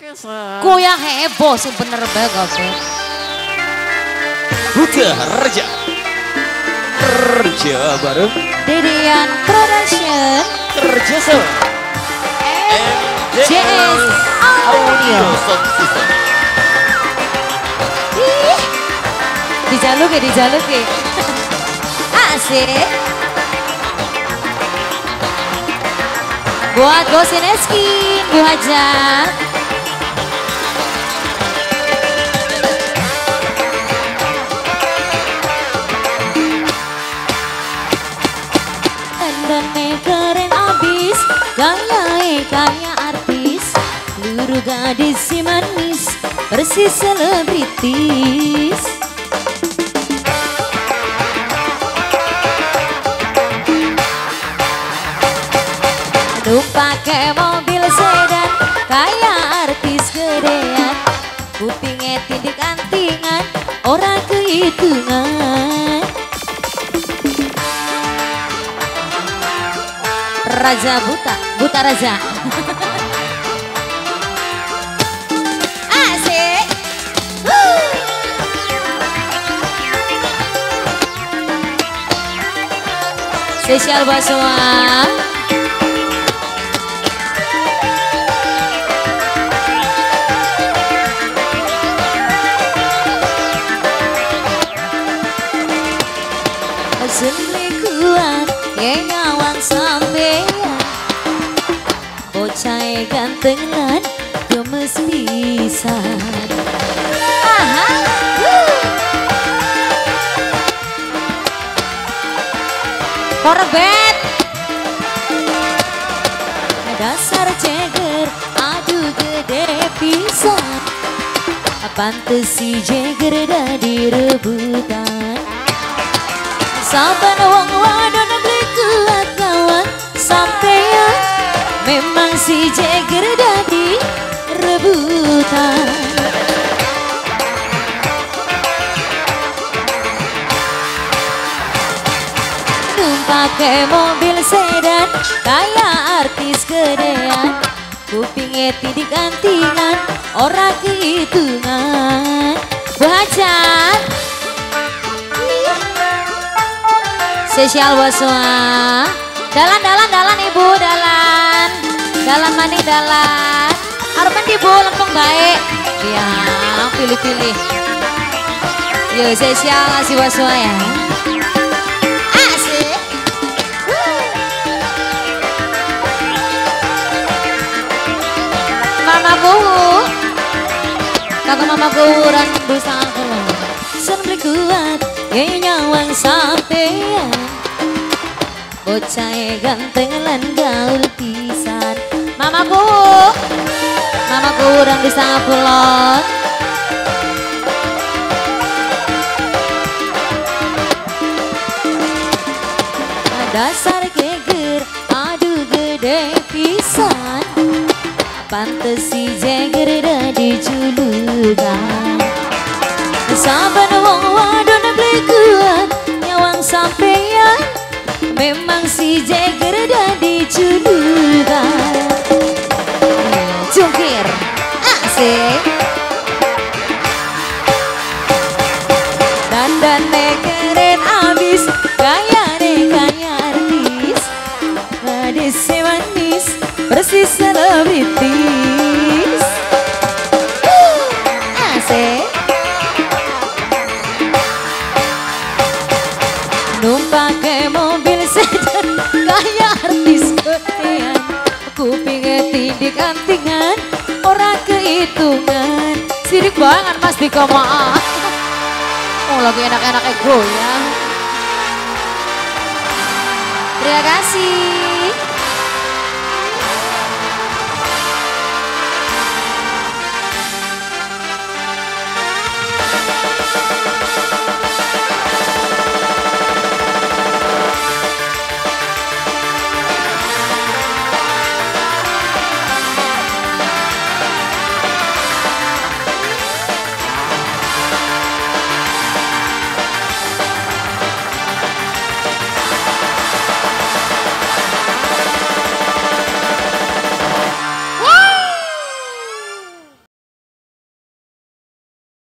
Ku yang heboh sih bener banget. Buta Raja. Kerja bareng Dedian Production. kerja sama JS Audio. Sound System. Ih, dijaluk ya. Asik. Buat Gosineski, Bu Haja. Dandannya keren abis, gaya artis, luruh gadis si manis, persis selebritis. Aduh pakai mobil sedan, kayak artis gedean, kupingnya tindik antingan, orang kehitungan. Raja buta raja. Asik. Spesial buat semua. Sendiri kuat, ya ngawang sampean. Bocah gantengan, gemes pisan. Aha, Korbet. Dasar ceger, aduh gede pisan. Pantes si jeger dadi rebutan. Saban wong wadon beli kuat kawan sampean, memang si jeger dadi rebutan. Pakai mobil sedan, kayak artis gedean, kupingnya tindik antingan, orang kehitungan. Bacan spesial buat semua. Dalan ibu, dalan maning dalan. Harapan ibu lempeng baik. Ya pilih-pilih. Yo spesial ngasih buat semua ya. Asik. Mamaku, kakak mamaku orang berusaha keluar. Sen kuat, ya nyawang sampean. Bocah ganteng lan gaul pisan. Mamaku orang bisa pulang. Dasar geger, aduh gede pisan. Pantes si jeger dadi julukan. Saban wong wadon beli kuat, nyawang sampean, memang si jeger dadi julukan. Jungkir, asik. Dandannya keren abis, gaya artis, gadis manis, persis selebritis. Asik. Pakai mobil sedan, kayak artis gedean, kupingnya tindik antingan, orang kehitungan. Sirik banget mas di koma. Oh lagi enak-enaknya goyang. Terima kasih.